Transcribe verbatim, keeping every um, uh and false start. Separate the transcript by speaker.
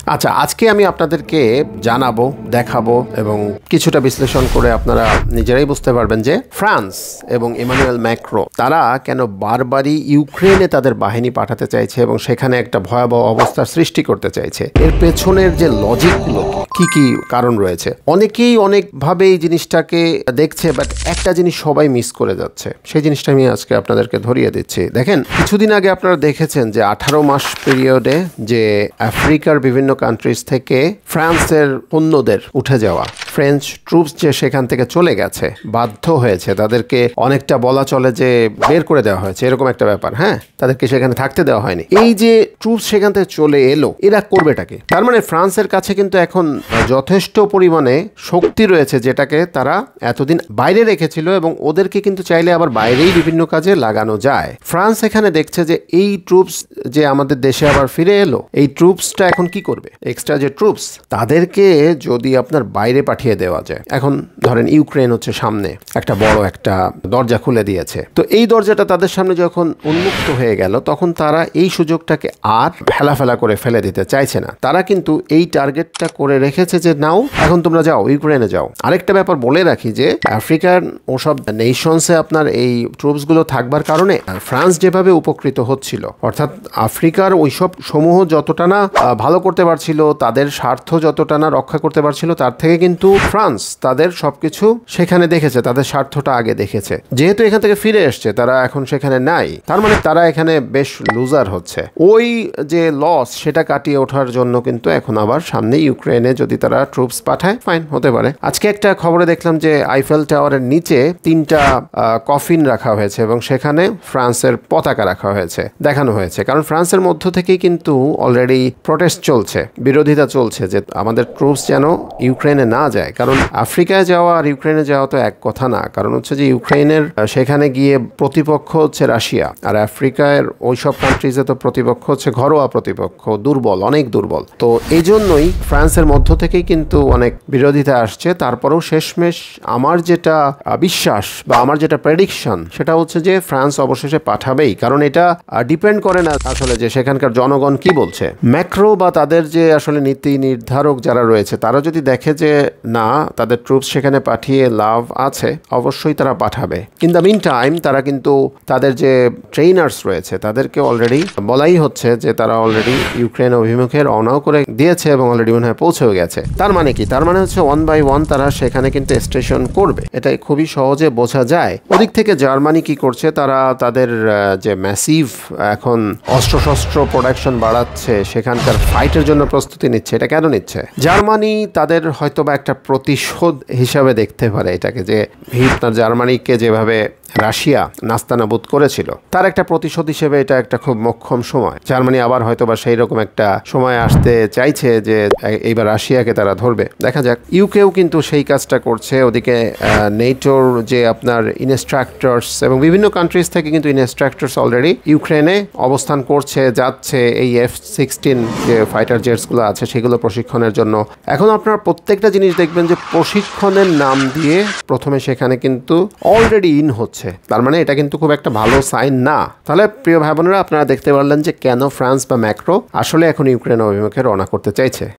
Speaker 1: আচ্ছা, আজকে আমি আপনাদেরকে জানাবো, দেখাবো এবং কিছুটা বিশ্লেষণ করে আপনারা নিজেরাই বুঝতে পারবেন যে ফ্রান্স এবং ইমানুয়েল ম্যাক্রো তারা কেন বারবারই ইউক্রেনে তাদের বাহিনী পাঠাতে চাইছে এবং সেখানে একটা ভয়াবহ অবস্থার সৃষ্টি করতে চাইছে। এর পেছনের যে লজিকগুলো কি কি কারণ রয়েছে, অনেকেই অনেকভাবে এই জিনিসটাকে দেখছে, বাট একটা জিনিস সবাই মিস করে যাচ্ছে। সেই জিনিসটা আমি আজকে আপনাদেরকে ধরিয়ে দিচ্ছি। দেখেন, কিছুদিন আগে আপনারা দেখেছেন যে আঠারো মাস পিরিয়ডে যে আফ্রিকার বিভিন্ন কান্ট্রিজ থেকে ফ্রান্সের পণ্যদের উঠে যাওয়া, ফ্রেঞ্চ ট্রুপস যে সেখান থেকে চলে গেছে, বাধ্য হয়েছে, তাদেরকে অনেকটা বলা চলে যে বের করে দেওয়া হয়েছে, এরকম একটা ব্যাপার। হ্যাঁ, তাদেরকে সেখানে থাকতে দেওয়া হয়নি। এই যে ট্রুপস সেখান থেকে চলে এলো, এরা করবেটাকে? তার মানে ফ্রান্সের কাছে কিন্তু এখন যথেষ্ট পরিমাণে শক্তি রয়েছে, যেটাকে তারা এতদিন বাইরে রেখেছিল এবং ওদেরকে কিন্তু চাইলে আবার বাইরেই বিভিন্ন কাজে লাগানো যায়। ফ্রান্স এখানে দেখছে যে এই ট্রুপস যে আমাদের দেশে আবার ফিরে এলো, এই ট্রুপসটা এখন কি করবে? এক্সট্রা যে ট্রুপস, তাদেরকে যদি আপনার বাইরে পাঠিয়ে দেওয়া যায়, এখন ধরেন ইউক্রেন হচ্ছে সামনে একটা বড় একটা দরজা খুলে দিয়েছে, তো এই দরজাটা তাদের সামনে যখন উন্মুক্ত হয়ে গেল, তখন তারা এই সুযোগটাকে আর ফেলা ফেলা করে ফেলে দিতে চাইছে না। তারা কিন্তু এই টার্গেটটা করে রেখেছে যে নাও, এখন তোমরা যাও, ইউক্রেনে যাও। আরেকটা ব্যাপার বলে রাখি যে আফ্রিকার ওসব নেশনসে আপনার এই ট্রুপসগুলো থাকবার কারণে ফ্রান্স যেভাবে উপকৃত হচ্ছিল, অর্থাৎ আফ্রিকার ওইসব সমূহ যতটা না ভালো করতে পারছিল, তাদের স্বার্থ যতটা না রক্ষা করতে পারছিল, তার থেকে কিন্তু ফ্রান্স তাদের সবকিছু সেখানে দেখেছে, তাদের স্বার্থটা আগে দেখেছে। যেহেতু এখান থেকে ফিরে এসছে, তারা এখন সেখানে নাই, তার মানে তারা এখানে বেশ লুজার হচ্ছে। ওই যে লস, সেটা কাটিয়ে ওঠার জন্য কিন্তু এখন আবার সামনে ইউক্রেনে যদি তারা ট্রুপস পাঠায়, ফাইন, হতে পারে। আজকে একটা খবরে দেখলাম যে আইফেল টাওয়ারের নিচে তিনটা কফিন রাখা হয়েছে এবং সেখানে ফ্রান্সের পতাকা রাখা হয়েছে, দেখানো হয়েছে। কারণ ফ্রান্সের মধ্য থেকেই কিন্তু অলরেডি প্রটেস্ট চলছে, বিরোধিতা চলছে যে আমাদের ট্রুপস যেন ইউক্রেনে না যায়। কারণ আফ্রিকায় যাওয়া আর ইউক্রেনে যাওয়া তো এক কথা না। কারণ হচ্ছে যে ইউক্রেনের সেখানে গিয়ে প্রতিপক্ষ হচ্ছে রাশিয়া, আর আফ্রিকার ওই সব কান্ট্রিজে তো প্রতিপক্ষ হচ্ছে ঘরোয়া প্রতিপক্ষ, দুর্বল, অনেক দুর্বল। তো এই জন্যই ফ্রান্সের মধ্য থেকেই কিন্তু অনেক বিরোধিতা আসছে। তারপরেও শেষমেশ আমার যেটা বিশ্বাস বা আমার যেটা প্রেডিকশন, সেটা হচ্ছে যে ফ্রান্স অবশেষে পাঠাবেই। কারণ এটা ডিপেন্ড করে না আসলে যে সেখানকার জনগণ কি বলছে। ম্যাক্রো বা তাদের যে আসলে নীতি নির্ধারক যারা রয়েছে, তারা যদি দেখে যে না, তাদের ট্রুপস সেখানে পাঠিয়ে লাভ আছে, অবশ্যই তারা পাঠাবে। ইন দ্য মিন টাইম তারা কিন্তু তাদের যে ট্রেনার্স রয়েছে, তাদেরকে অলরেডি বলাই হচ্ছে যে তারা অলরেডি ইউক্রেন অভিমুখে রওনাও করে দিয়েছে এবং অলরেডি মনে হয় পৌঁছেও গেছে। তার মানে কি? তার মানে হচ্ছে ওয়ান বাই ওয়ান তারা সেখানে কিন্তু স্টেশন করবে। এটাই খুবই সহজে বোঝা যায়। ওদিক থেকে জার্মানি কি করছে, তারা তাদের যে ম্যাসিভ এখন অস্ত্রশস্ত্র প্রোডাকশন বাড়াচ্ছে, সেখানকার ফাইটের জন্য প্রস্তুতি নিচ্ছে। এটা কেন নিচ্ছে? জার্মানি তাদের হয়তো বা একটা প্রতিশোধ হিসাবে দেখতে পারে এটাকে, যে হিটলার জার্মানিকে যেভাবে রাশিয়া নাস্তানাবুদ করেছিল, তার একটা প্রতিশোধ হিসেবে এটা একটা খুব মোক্ষম সময়। জার্মানি আবার হয়তো বা সেই রকম একটা সময় আসতে চাইছে যে এইবার রাশিয়াকে তারা ধরবে। দেখা যাক। ইউকেও কিন্তু সেই কাজটা করছে। ওদিকে নেটোর যে আপনার ইনস্ট্রাক্টরস এবং বিভিন্ন কান্ট্রিজ থেকে কিন্তু ইনস্ট্রাক্টরস অলরেডি ইউক্রেনে অবস্থান করছে, যাচ্ছে এই এফ সিক্সটিন যে ফাইটার জেটসগুলো আছে সেগুলো প্রশিক্ষণের জন্য। এখন আপনার প্রত্যেকটা জিনিস দেখবেন যে প্রশিক্ষণের নাম দিয়ে প্রথমে সেখানে কিন্তু অলরেডি ইন হচ্ছে। তার মানে এটা কিন্তু খুব একটা ভালো সাইন না। তাহলে প্রিয় ভাই বোনেরা, আপনারা দেখতে পারলেন যে কেন ফ্রান্স বা ম্যাক্রো আসলে এখন ইউক্রেন অভিমুখে রওনা করতে চাইছে।